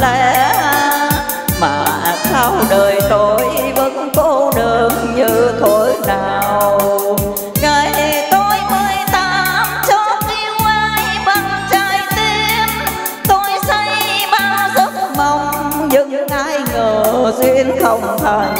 lẽ, mà sao đời tôi vẫn cô đơn như thuở nào. Ngày tôi 18 cho yêu ai bằng trái tim, tôi say bao giấc mong nhưng ai ngờ duyên không thành.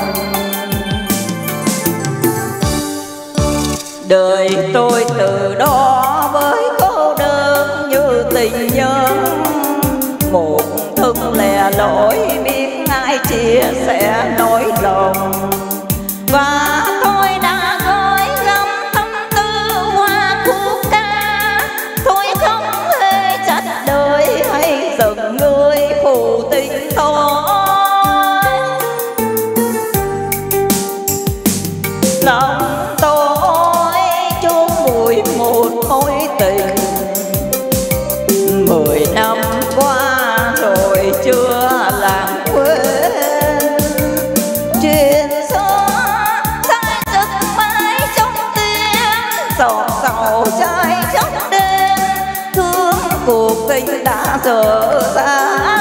Đời tôi từ đó với cô đơn như tình nhân, một thân lẻ loi biết ai chia sẻ nỗi lòng. Và tôi đã gói gắm tâm tư qua khúc ca, tôi không hề trách đời hay giận người phụ tình tôi. Lòng tôi chôn vùi một mối tình 10 năm qua rồi chưa lãng quên. Chuyện xưa sai giấc mãi trong tim, giọt sầu trái trong đêm, thương cuộc tình đã dở dang.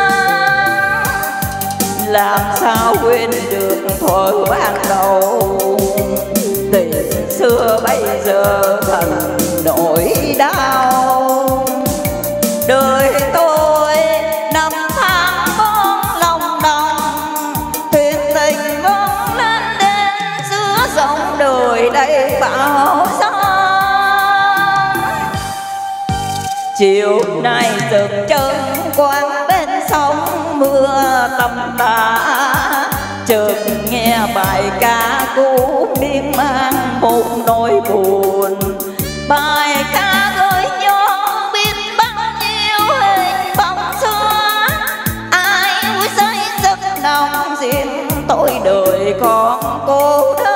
Làm sao quên được thuở ban đầu, tình xưa bây giờ thành nỗi đau. Đời tôi năm tháng bóng lòng đồng, thuyền tình vẫn lên đên giữa dòng đời đầy bão giông. Chiều nay dừng chân quán bên sông, mưa tầm tã chợt nghe bài ca cũ miên man một nỗi buồn. Bài ca gợi nhớ biết bao nhiêu hình bóng xưa, ai vui say giấc nồng riêng tôi đời còn cô đơn.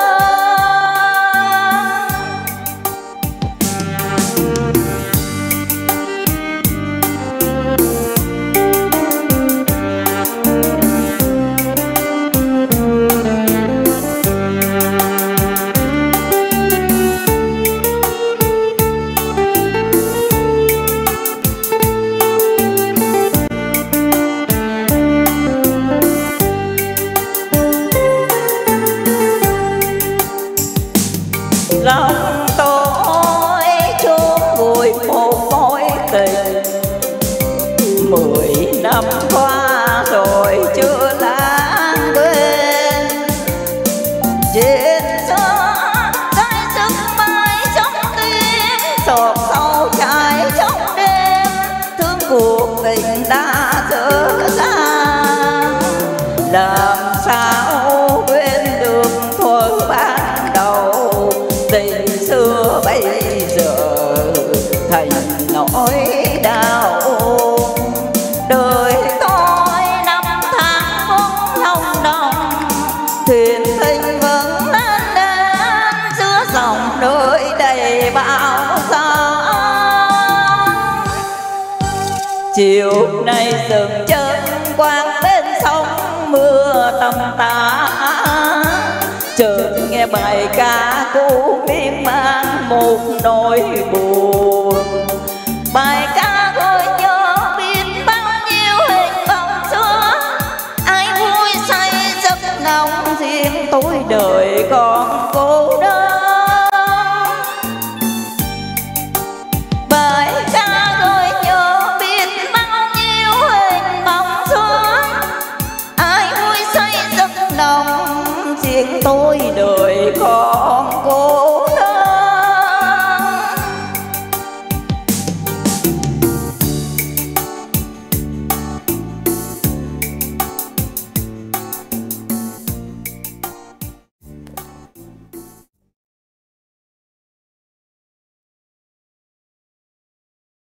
Lòng tôi chôn vùi một mối tình 10 năm qua rồi chưa lãng quên. Chuyện xưa trái sức mãi trong tim, giọt sâu trái trong đêm, thương cuộc tình đã dở dang. Làm sao quên được thuở ban đầu, tình xưa bây giờ thành nỗi đau. Đời tôi năm tháng bóng lòng đồng, thuyền tình vẫn lên đên giữa dòng đời đầy bão giông. Chiều nay dừng chân quán bên sông, mưa tầm tã chợt nghe bài ca cũ miên man một nỗi buồn. Bài ca